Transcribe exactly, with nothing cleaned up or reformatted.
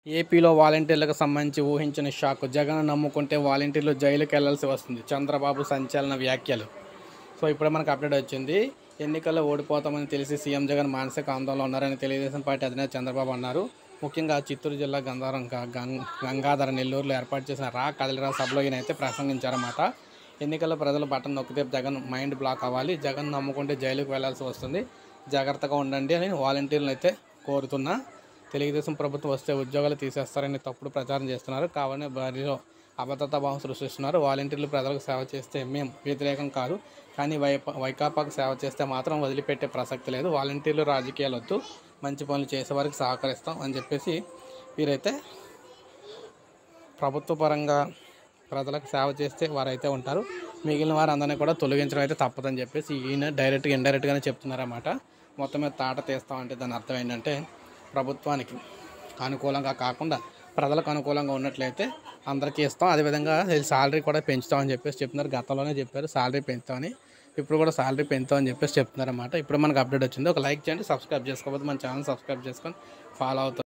ఏపీలో వాలంటీర్లకు సంబంధించి ఊహించని షాక్. జగన్ నమ్ముకుంటే వాలంటీర్లు జైలుకి వెళ్లాల్సి వస్తుంది. చంద్రబాబు సంచలన వ్యాఖ్యలు. సో ఇప్పుడే మనకు అప్డేట్ వచ్చింది. ఎన్నికల్లో ఓడిపోతామని తెలిసి సీఎం జగన్ మానసిక ఆందోళనలో ఉన్నారని తెలుగుదేశం పార్టీ అధినేత చంద్రబాబు అన్నారు. ముఖ్యంగా చిత్తూరు జిల్లా గంగారం గంగాధర నెల్లూరులో ఏర్పాటు చేసిన రా కదలిరా సభలో ఈయనైతే ప్రసంగించారన్నమాట. ఎన్నికల్లో ప్రజలు బటన్ నొక్కితే జగన్ మైండ్ బ్లాక్ అవ్వాలి, జగన్ నమ్ముకుంటే జైలుకు వెళ్లాల్సి వస్తుంది, జాగ్రత్తగా ఉండండి అని వాలంటీర్లను అయితే కోరుతున్నా. తెలుగుదేశం ప్రభుత్వం వస్తే ఉద్యోగాలు తీసేస్తారని తప్పుడు ప్రచారం చేస్తున్నారు. కావాలనే వారిలో అభద్రతా భావం సృష్టిస్తున్నారు. వాలంటీర్లు ప్రజలకు సేవ చేస్తే మేము వ్యతిరేకం కాదు, కానీ వై వైకాపాకు సేవ చేస్తే మాత్రం వదిలిపెట్టే ప్రసక్తి లేదు. వాలంటీర్లు రాజకీయాలు వద్దు, మంచి పనులు చేసేవారికి సహకరిస్తాం అని చెప్పేసి వీరైతే ప్రభుత్వ పరంగా ప్రజలకు సేవ చేస్తే వారైతే ఉంటారు, మిగిలిన వారు అందరినీ కూడా తొలగించడం అయితే తప్పదని చెప్పేసి ఈయన డైరెక్ట్గా ఇండైరెక్ట్గానే చెప్తున్నారన్నమాట. మొత్తం మీద తాట తీస్తామంటే దాని అర్థం ఏంటంటే ప్రభుత్వానికి అనుకూలంగా కాకుండా ప్రజలకు అనుకూలంగా ఉన్నట్లయితే అందరికీ ఇస్తాం, అదేవిధంగా శాలరీ కూడా పెంచుతామని చెప్పేసి చెప్తున్నారు. గతంలోనే చెప్పారు శాలరీ పెంచుతామని, ఇప్పుడు కూడా శాలరీ పెంచుతామని చెప్పేసి చెప్తున్నారన్నమాట. ఇప్పుడు మనకు అప్డేట్ వచ్చింది. ఒక లైక్ చేయండి, సబ్స్క్రైబ్ చేసుకోకపోతే మన ఛానల్ సబ్స్క్రైబ్ చేసుకొని ఫాలో అవుతాం.